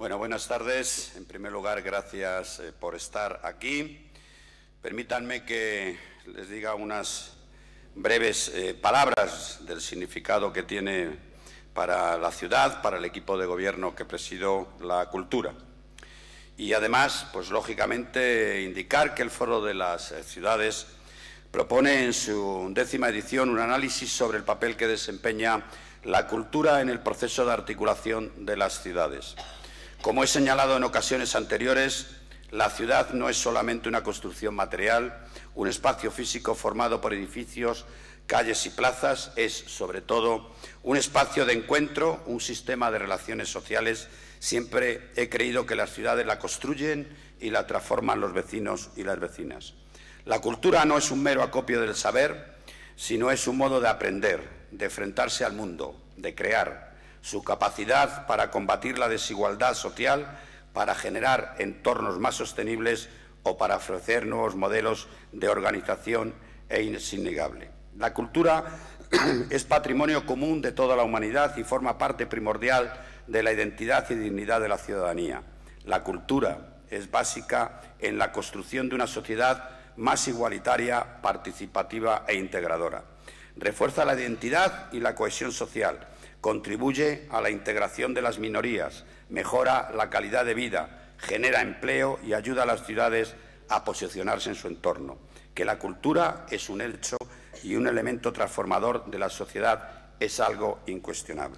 Bueno, buenas tardes. En primer lugar, gracias por estar aquí. Permítanme que les diga unas breves palabras del significado que tiene para la ciudad, para el equipo de gobierno que presido, la cultura. Y además, pues lógicamente, indicar que el Foro de las Ciudades propone en su 10ª edición un análisis sobre el papel que desempeña la cultura en el proceso de articulación de las ciudades. Como he señalado en ocasiones anteriores, la ciudad no es solamente una construcción material, un espacio físico formado por edificios, calles y plazas, es, sobre todo, un espacio de encuentro, un sistema de relaciones sociales. Siempre he creído que las ciudades la construyen y la transforman los vecinos y las vecinas. La cultura no es un mero acopio del saber, sino es un modo de aprender, de enfrentarse al mundo, de crear. Su capacidad para combatir la desigualdad social, para generar entornos más sostenibles o para ofrecer nuevos modelos de organización es innegable. La cultura es patrimonio común de toda la humanidad y forma parte primordial de la identidad y dignidad de la ciudadanía. La cultura es básica en la construcción de una sociedad más igualitaria, participativa e integradora. Refuerza la identidad y la cohesión social, contribuye a la integración de las minorías, mejora la calidad de vida, genera empleo y ayuda a las ciudades a posicionarse en su entorno. Que la cultura es un hecho y un elemento transformador de la sociedad es algo incuestionable.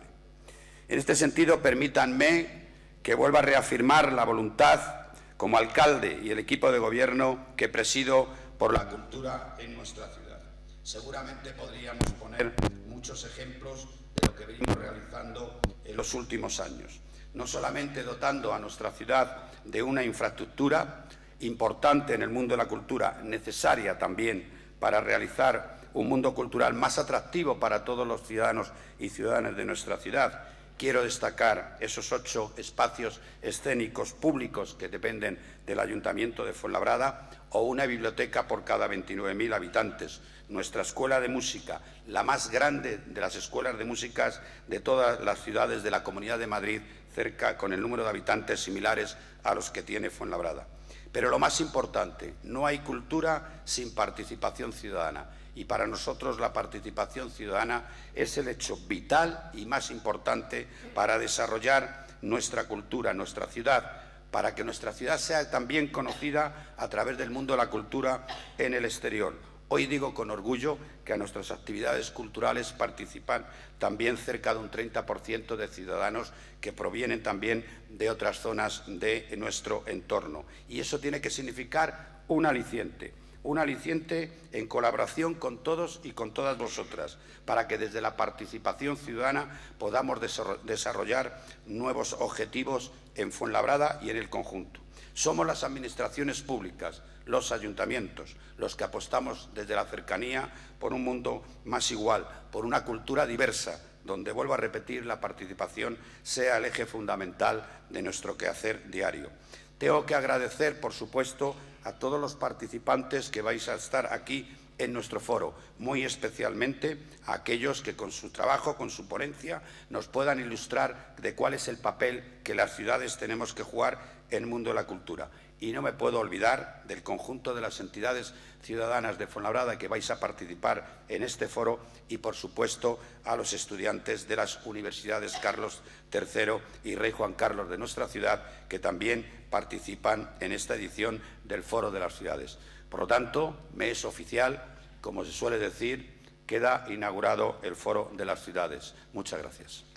En este sentido, permítanme que vuelva a reafirmar la voluntad, como alcalde y el equipo de gobierno que presido, por la cultura en nuestra ciudad. Seguramente podríamos poner muchos ejemplos de lo que venimos realizando en los últimos años, no solamente dotando a nuestra ciudad de una infraestructura importante en el mundo de la cultura, necesaria también para realizar un mundo cultural más atractivo para todos los ciudadanos y ciudadanas de nuestra ciudad. Quiero destacar esos 8 espacios escénicos públicos que dependen del Ayuntamiento de Fuenlabrada o una biblioteca por cada 29.000 habitantes. Nuestra escuela de música, la más grande de las escuelas de música de todas las ciudades de la Comunidad de Madrid, cerca con el número de habitantes similares a los que tiene Fuenlabrada. Pero lo más importante, no hay cultura sin participación ciudadana. Y para nosotros la participación ciudadana es el hecho vital y más importante para desarrollar nuestra cultura, nuestra ciudad, para que nuestra ciudad sea también conocida a través del mundo de la cultura en el exterior. Hoy digo con orgullo que a nuestras actividades culturales participan también cerca de un 30% de ciudadanos que provienen también de otras zonas de nuestro entorno. Y eso tiene que significar un aliciente en colaboración con todos y con todas vosotras, para que desde la participación ciudadana podamos desarrollar nuevos objetivos en Fuenlabrada y en el conjunto. Somos las administraciones públicas, los ayuntamientos, los que apostamos desde la cercanía por un mundo más igual, por una cultura diversa, donde, vuelvo a repetir, la participación sea el eje fundamental de nuestro quehacer diario. Tengo que agradecer, por supuesto, a todos los participantes que vais a estar aquí en nuestro foro, muy especialmente a aquellos que con su trabajo, con su ponencia, nos puedan ilustrar de cuál es el papel que las ciudades tenemos que jugar en el mundo de la cultura. Y no me puedo olvidar del conjunto de las entidades ciudadanas de Fuenlabrada que vais a participar en este foro y, por supuesto, a los estudiantes de las universidades Carlos III y Rey Juan Carlos de nuestra ciudad, que también participan en esta edición del Foro de las Ciudades. Por lo tanto, me es oficial, como se suele decir, queda inaugurado el Foro de las Ciudades. Muchas gracias.